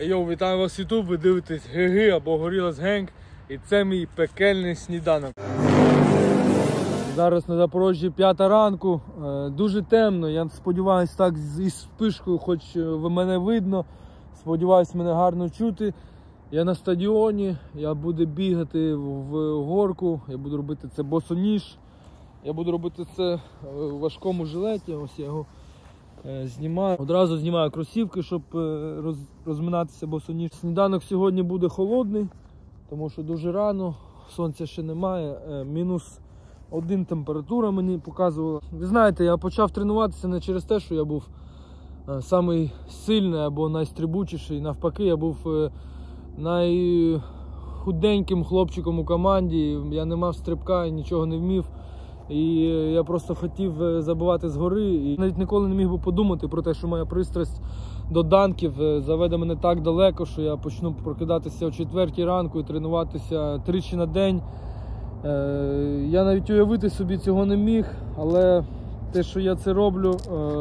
Йоу, вітаю вас YouTube, ви дивитесь ГГ або Gorillaz Gang, і це мій пекельний сніданок. Зараз на Запоріжжі 5 ранку, дуже темно, я сподіваюся так із спишкою, хоч ви мене видно, сподіваюся мене гарно чути. Я на стадіоні, я буду бігати в горку, я буду робити це босоніж, я буду робити це в важкому жилеті, ось я його знімаю. Одразу знімаю кросівки, щоб розминатися босоніж. Сніданок сьогодні буде холодний, тому що дуже рано, сонця ще немає, -1 температура мені показувала. Ви знаєте, я почав тренуватися не через те, що я був самий сильний або найстрибучіший, навпаки, я був найхуденьким хлопчиком у команді, я не мав стрибка і нічого не вмів. І я просто хотів забивати з гори і навіть ніколи не міг би подумати про те, що моя пристрасть до данків заведе мене так далеко, що я почну прокидатися о 4 ранку і тренуватися тричі на день. Я навіть уявити собі цього не міг, але те, що я це роблю,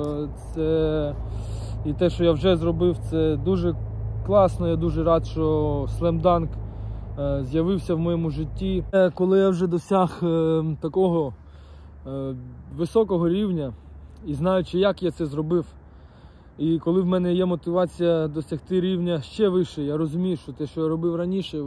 і те, що я вже зробив, це дуже класно. Я дуже рад, що Slam Dunk з'явився в моєму житті. Коли я вже досяг такого високого рівня і знаючи, як я це зробив, і коли в мене є мотивація досягти рівня ще вище, я розумію, що те, що я робив раніше,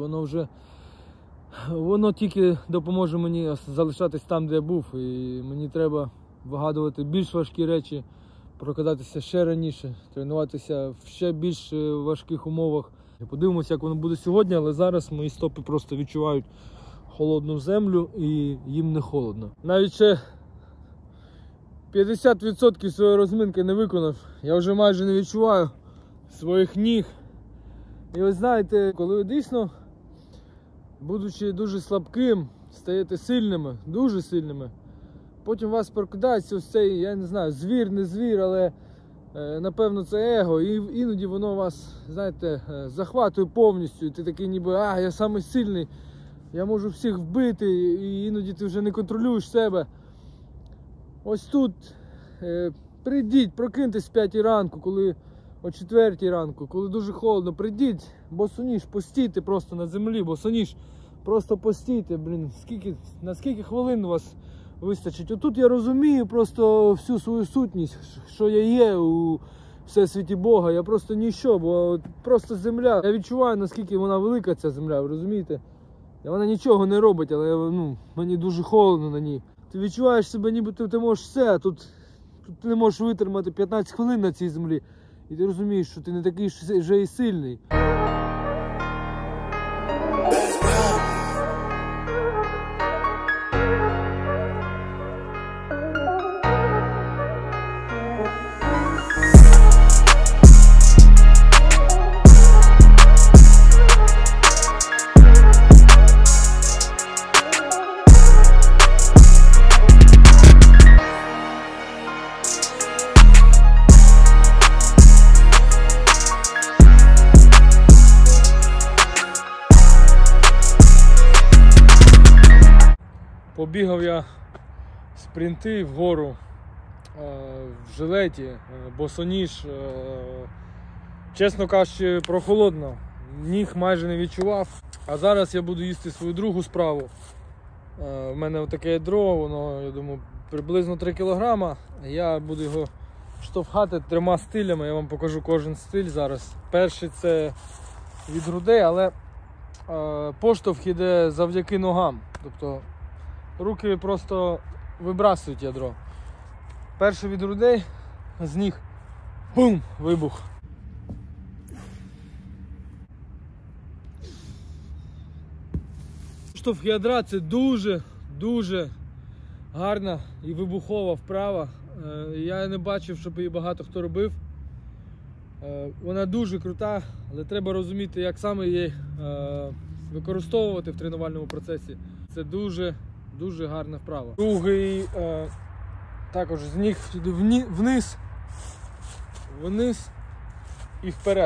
воно тільки допоможе мені залишатись там, де я був, і мені треба вигадувати більш важкі речі, прокидатися ще раніше, тренуватися в ще більш важких умовах. Подивимося, як воно буде сьогодні, але зараз мої стопи просто відчувають холодну землю і їм не холодно. Навіть ще 50% своєї розминки не виконав, я вже майже не відчуваю своїх ніг. І ви знаєте, коли ви дійсно, будучи дуже слабким, стаєте сильними, дуже сильними, потім у вас прокидається ось цей, я не знаю, звір, не звір, але напевно це его, і іноді воно вас, знаєте, захватує повністю, і ти такий ніби, я самий сильний, я можу всіх вбити, і іноді ти вже не контролюєш себе. Ось тут прийдіть, прокиньтесь в 5 ранку, коли о 4 ранку, коли дуже холодно, прийдіть, босоніж, постійте просто на землі, босоніж, просто постійте, на скільки хвилин у вас вистачить. Отут я розумію просто всю свою сутність, що я є у всесвіті Бога, я просто ніщо, бо просто земля. Я відчуваю, наскільки вона велика, ця земля, ви розумієте? Вона нічого не робить, але мені дуже холодно на ній. Ти відчуваєш себе, ніби ти можеш все, тут ти не можеш витримати 15 хвилин на цій землі. І ти розумієш, що ти не такий вже і сильний. Побігав я спринти вгору в жилеті, босоніж, чесно кажучи, прохолодно, ніг майже не відчував. А зараз я буду їсти свою другу страву. У мене таке ядро, воно, я думаю, приблизно 3 кг. Я буду його штовхати 3 стилями, я вам покажу кожен стиль зараз. Перший це від грудей, але поштовх іде завдяки ногам. Тобто руки просто вибрасують ядро. Перший від грудей, з ніг, бум, вибух. Штовх ядра – це дуже гарна і вибухова вправа. Я не бачив, щоб її багато хто робив. Вона дуже крута, але треба розуміти, як саме її використовувати в тренувальному процесі. Це дуже гарна вправа. Другий також з ніг вниз і вперед.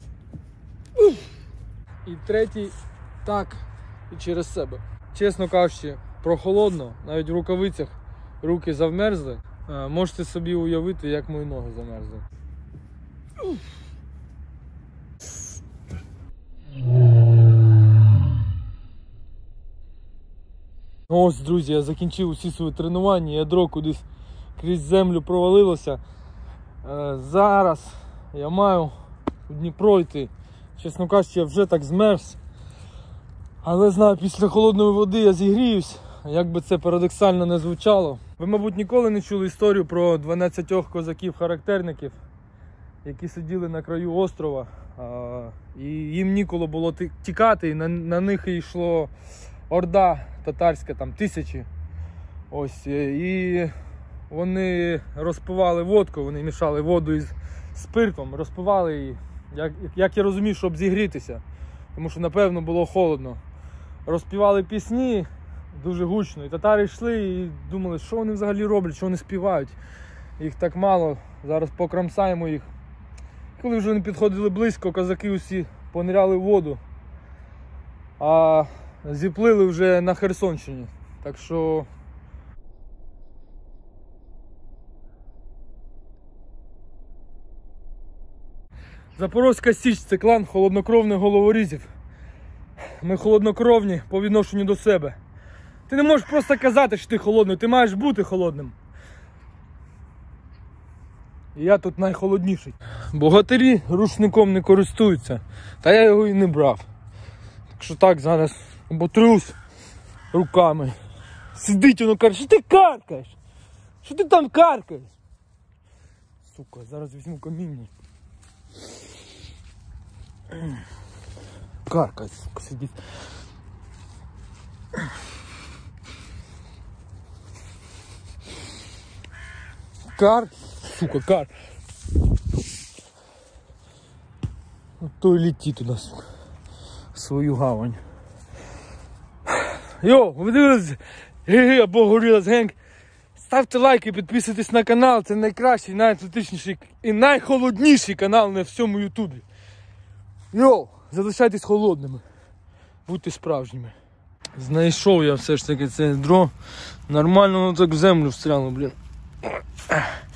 І третій так і через себе. Чесно кажучи, прохолодно, навіть в рукавицях руки завмерзли. Можете собі уявити, як мої ноги замерзли. Ось, друзі, я закінчив усі свої тренування, ядро кудись крізь землю провалилося. Зараз я маю у Дніпро йти. Чесно кажучи, я вже так змерз. Але знаю, після холодної води я зігріюсь, як би це парадоксально не звучало. Ви, мабуть, ніколи не чули історію про 12 козаків-характерників, які сиділи на краю острова. І їм ніколи було тікати, і на них йшло орда татарська, там тисячі. Ось, і вони розпивали водку, вони мішали воду із спиртом, розпивали її, як я розумію, щоб зігрітися, тому що, напевно, було холодно. Розпівали пісні дуже гучно, і татари йшли і думали, що вони взагалі роблять, що вони співають. Їх так мало, зараз покромсаємо їх. Коли вже вони підходили близько, козаки усі пониряли в воду, а зіплили вже на Херсонщині. Так що Запорозька Січ – це клан холоднокровних головорізів. Ми холоднокровні по відношенню до себе. Ти не можеш просто казати, що ти холодний, ти маєш бути холодним. І я тут найхолодніший. Богатирі рушником не користуються, та я його і не брав. Так що так, зараз оботрусь руками. Сидить воно, каже, що ти каркаєш? Що ти там каркаєш? Сука, зараз візьму каміння. Каркай, сука, сидить. Сука, кар. То й летить у нас в свою гавань. Йо, ви дивились ГГ або Gorillaz Gang? Ставте лайки, підписуйтесь на канал, це найкращий, найатлетичніший і найхолодніший канал на всьому ютубі. Йо, залишайтесь холодними, будьте справжніми. Знайшов я все ж таки це ядро, нормально воно так в землю встряло, блін.